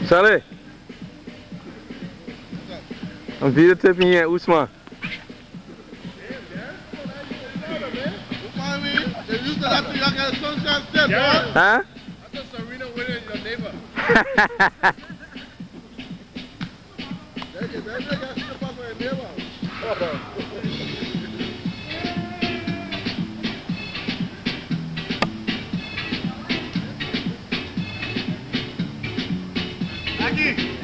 Saleh, I'm videotaping here at Usman. They used to have to y'all got a sunshine step, Huh? I thought Serena winning your neighbor. They got step up for a neighbor. Aquí.